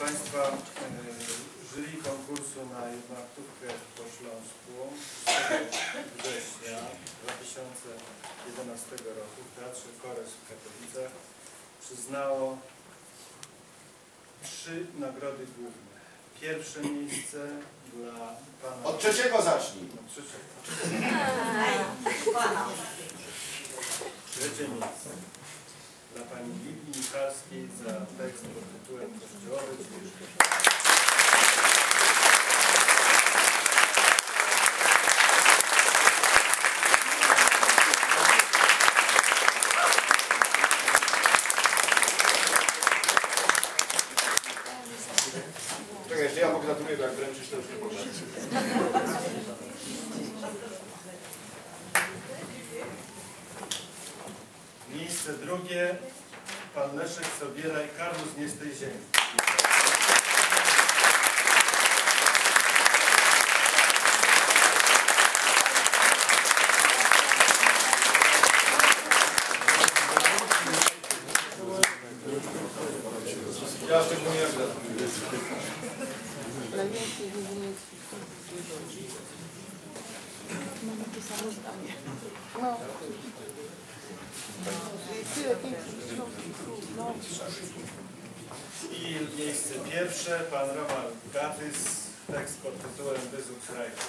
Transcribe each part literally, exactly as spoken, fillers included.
Państwa, jury konkursu na jednoaktówkę po Śląsku z września dwa tysiące jedenastego roku w Teatrze Kores w Katowicach przyznało trzy nagrody główne. Pierwsze miejsce dla pana... Od trzeciego zacznij. Od trzeciego. Trzecie miejsce dla pani Lidii Michalskiej za tekst pod tytułem Kościołowy Zwierzę. Czekaj, jeszcze ja pogratuluję, bo jak wręczysz, to już nie pogratuluję. Miejsce drugie pan Leszek Sobieraj, Karlus nie z tej ziemi. Ja szczególnie jak gratuluję. Mamy to samo zdanie. No. No. I miejsce pierwsze pan Roman Gatys, tekst pod tytułem Wyzuk strajku.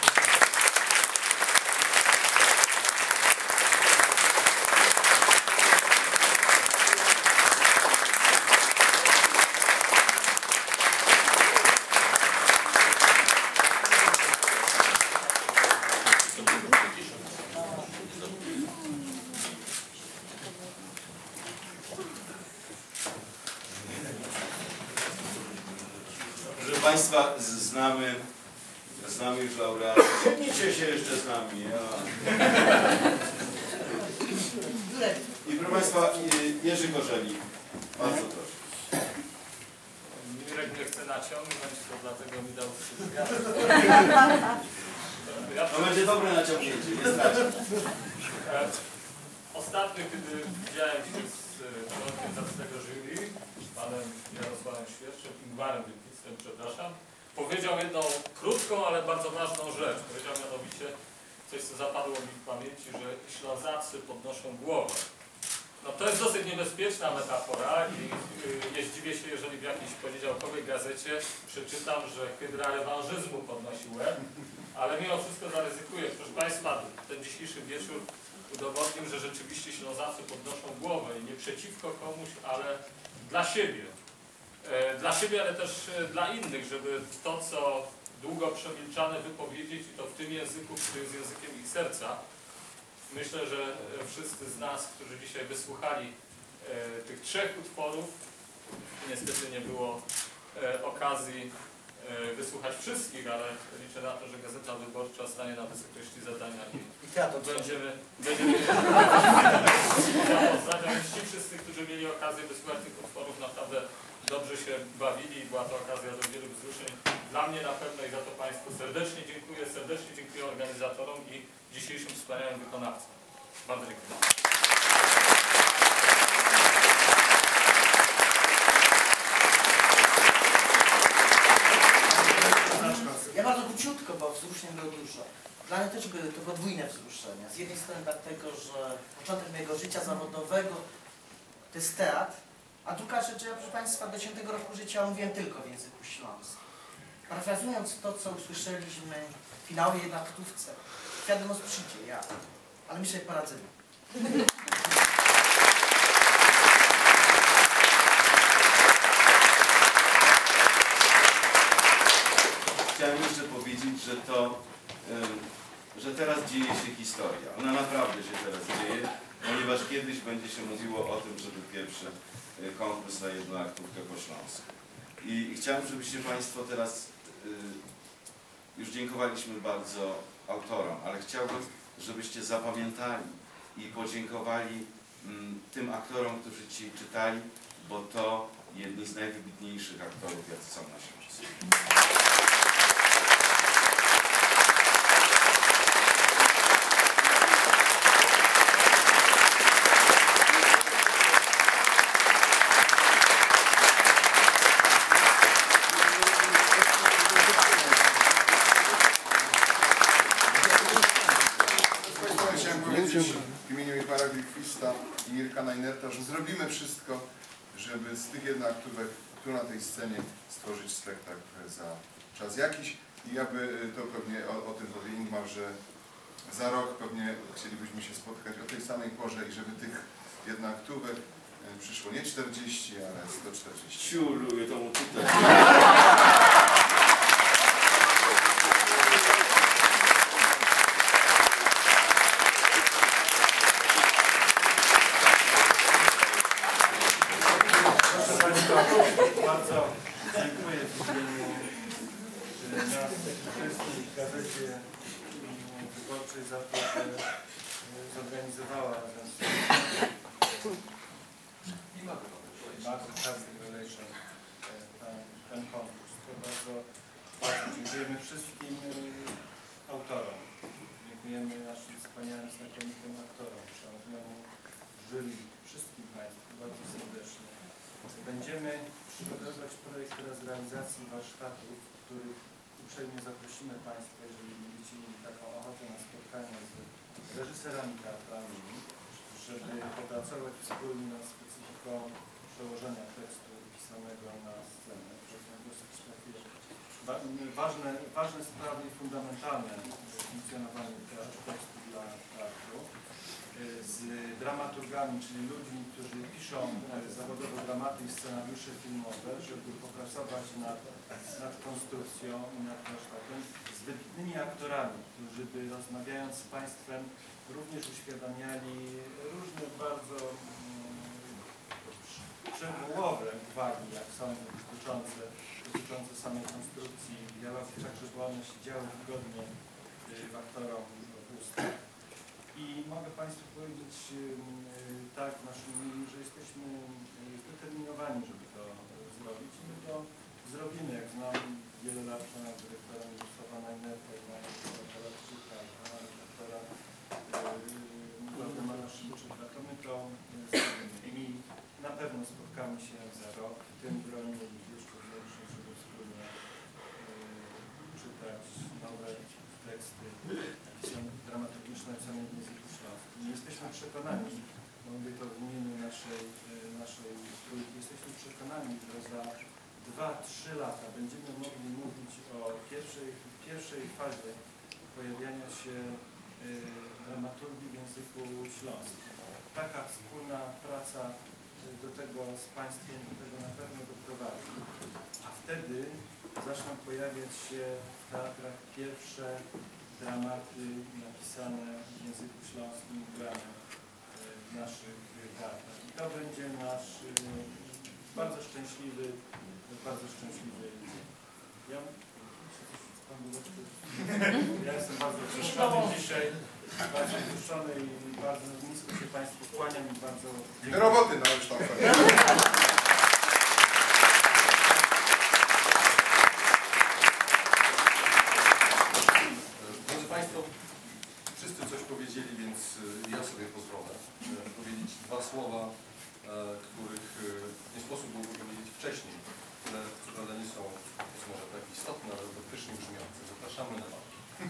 Proszę Państwa, znamy, znamy już laureatów. Siednijcie się jeszcze z nami. Ja. I proszę Państwa, Jerzy Korzelik. Bardzo proszę. Mirek nie chce naciągnąć, to dlatego mi dał trzy. To będzie dobre naciągnięcie, nie straci. Ostatnio, kiedy widziałem się z członkiem zacnego jury, panem Jarosławem Świerczem, Ingwarem Wilkicem, przepraszam, powiedział jedną krótką, ale bardzo ważną rzecz. Powiedział mianowicie coś, co zapadło mi w pamięci, że Ślązacy podnoszą głowę. No to jest dosyć niebezpieczna metafora i nie zdziwię się, jeżeli w jakiejś poniedziałkowej gazecie przeczytam, że hydra rewanżyzmu podnosi łeb, ale mimo wszystko zaryzykuję. Proszę Państwa, ten dzisiejszy wieczór udowodnił, że rzeczywiście Ślązacy podnoszą głowę i nie przeciwko komuś, ale dla siebie. E, dla siebie, ale też dla innych, żeby to, co długo przemilczane, wypowiedzieć i to w tym języku, który jest językiem ich serca. Myślę, że wszyscy z nas, którzy dzisiaj wysłuchali e, tych trzech utworów, niestety nie było e, okazji e, wysłuchać wszystkich, ale liczę na to, że Gazeta Wyborcza stanie na wysokości zadania i, I teatr będziemy, będziemy zapoznać, a ci wszyscy, którzy mieli okazję wysłuchać tych utworów, naprawdę dobrze się bawili i była to okazja do wielu wzruszeń. Dla mnie na pewno i za to Państwu serdecznie dziękuję, serdecznie dziękuję organizatorom i dzisiejszym wspaniałym wykonawcom. Bardzo dziękuję. Ja bardzo króciutko, bo wzruszeń było dużo. Dla mnie też były to podwójne wzruszenia. Z jednej strony dlatego, że początek mojego życia zawodowego to jest teatr, a druga rzecz, że ja, proszę Państwa, do dziesiątego roku życia mówiłem tylko w języku śląskim. Parafrazując to, co usłyszeliśmy w finałie jednoaktówce, wiadomość przyjdzie, ja, ale my sobie poradzimy. Chciałem jeszcze powiedzieć, że to, że teraz dzieje się historia. Ona naprawdę się teraz dzieje, ponieważ kiedyś będzie się mówiło o tym, że był pierwszy konkurs na jednoaktówkę po śląsku. I chciałem, żebyście Państwo teraz, już dziękowaliśmy bardzo autorom, ale chciałbym, żebyście zapamiętali i podziękowali tym aktorom, którzy dzisiaj czytali, bo to jedni z najwybitniejszych aktorów, jacy są na Śląsku. i Mirka Najnerta, że zrobimy wszystko, żeby z tych jednaktówek tu na tej scenie stworzyć spektakl za czas jakiś. I ja by to pewnie o, o tym powie Ingmar, że za rok pewnie chcielibyśmy się spotkać o tej samej porze i żeby tych jednaktówek przyszło nie czterdzieści, ale sto czterdzieści. Ciu, lubię to uczytać. Proszę Państwa, bardzo dziękuję w imieniu nas wszystkich w Gazecie Wyborczej za to, że zorganizowała razem z Market Housing Relation ten, ten konkurs. To bardzo, bardzo dziękujemy wszystkim autorom. Dziękujemy naszym wspaniałym, znakomitym aktorom, szanownemu jury, wszystkim Państwu bardzo serdecznie. Będziemy przygotowywać projekt teraz realizacji warsztatów, w których uprzejmie zaprosimy Państwa, jeżeli będziecie mieli taką ochotę na spotkanie z reżyserami teatralnymi, żeby popracować wspólnie nad specyfiką przełożenia tekstu pisanego na scenę. To są dosyć takie ważne, ważne sprawy i fundamentalne w funkcjonowaniu tekstu dla teatru. Z dramaturgami, czyli ludźmi, którzy piszą zawodowo dramaty i scenariusze filmowe, żeby popracować nad, nad konstrukcją i nad warsztatem, z wybitnymi aktorami, którzy by rozmawiając z Państwem również uświadamiali różne bardzo szczegółowe uwagi, jak sądzę, dotyczące, dotyczące samej konstrukcji dialogów, tak żeby one się działy wygodnie w aktorom w ustach. I mogę Państwu powiedzieć tak w naszym imieniu, że jesteśmy zdeterminowani, żeby to zrobić i my to zrobimy. Jak znam wiele lat pana dyrektora Mirosława Najnerta, pana dyrektora Krzyka, pana dyrektora Waldemara Szymczyka, to my to zrobimy. I na pewno spotkamy się za rok w tym gronie i jeszcze większym, żeby wspólnie czytać nowe teksty dramaturgiczne napisane w języku śląskim. Jesteśmy przekonani, mówię to w imieniu naszej, naszej trójki, jesteśmy przekonani, że za dwa trzy lata będziemy mogli mówić o pierwszej, pierwszej fazie pojawiania się y, dramaturgii w języku śląskim. Taka wspólna praca do tego z Państwem do tego na pewno doprowadzi. A wtedy zaczną pojawiać się w teatrach pierwsze dramaty napisane w języku śląskim, grane w naszych teatrach. I to będzie nasz bardzo szczęśliwy, bardzo szczęśliwy dzień. Ja, ja jestem bardzo puszczony dzisiaj, bardzo puszczony i bardzo nisko się Państwu kłaniam i bardzo dziękuję. Do roboty na kształt. Wszyscy coś powiedzieli, więc ja sobie pozwolę powiedzieć dwa słowa, których nie sposób byłoby powiedzieć wcześniej, które co prawda nie są być może tak istotne, ale dotycznie brzmiące. Zapraszamy na walkę.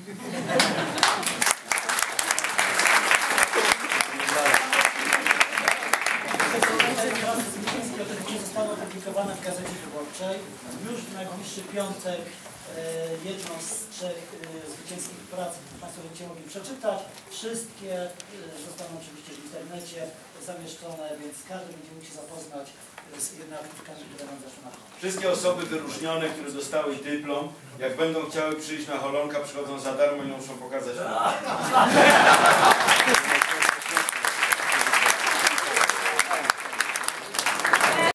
Zostaną opublikowane w Gazecie Wyborczej. Już w najbliższy piątek jedną z trzech zwycięskich prac Państwo będziecie mogli przeczytać. Wszystkie zostaną oczywiście w internecie zamieszczone, więc każdy będzie mógł się zapoznać z jednaktówkami, które nam zaszły na końcu. Wszystkie osoby wyróżnione, które dostały dyplom, jak będą chciały przyjść na Holonka, przychodzą za darmo i nie muszą pokazać.